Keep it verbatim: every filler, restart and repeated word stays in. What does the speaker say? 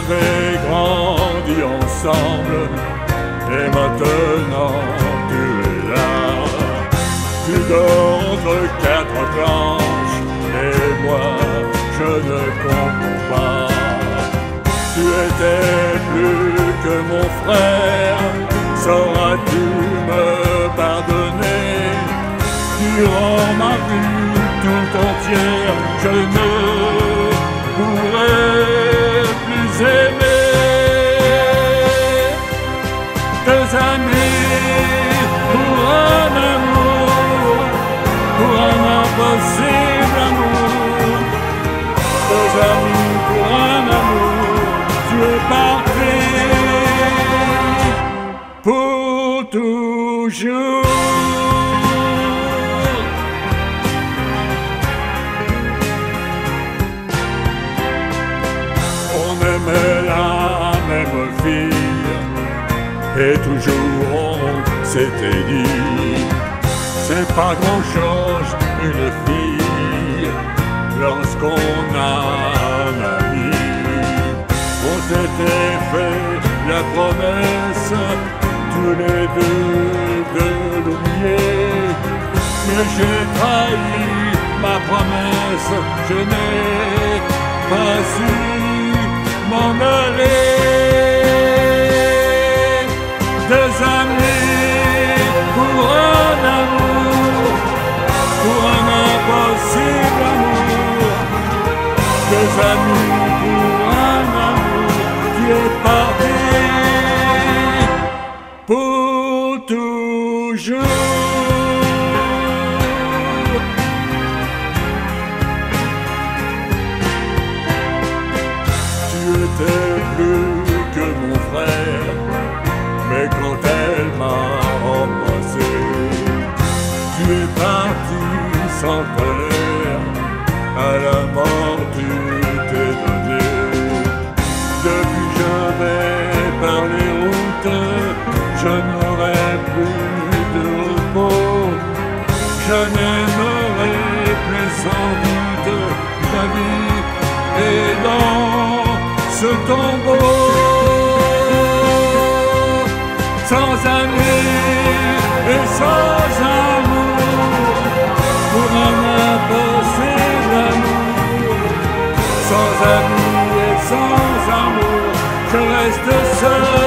avait grandi ensemble, et maintenant tu es là. Tu dors entre quatre planches, et moi je ne comprends pas. Tu étais plus que mon frère, sauras-tu me pardonner? Durant ma vie tout entière, je ne pourrai plus aimer. Deux amis pour un amour, pour un impossible amour. Deux amis pour un amour, tu es parti pour toujours. La même fille, et toujours on s'était dit, c'est pas grand chose une fille lorsqu'on a un ami. On s'était fait la promesse tous les deux de l'oublier, mais j'ai trahi ma promesse, je n'ai pas su m'en aller. Deux amis pour un amour, pour un impossible amour. Deux amis pour un amour qui est parti pour toujours. Tu étais plus que mon frère, mais quand elle m'a embrassé, tu es parti sans colère, à la mort tu t'es donné. Depuis je vais par les routes, je n'aurai plus de repos, je n'aimerai plus sans doute ta vie et dans ce tombeau. Sans amis et sans amour, pour un impossible amour. Sans amis et sans amour, je reste seul.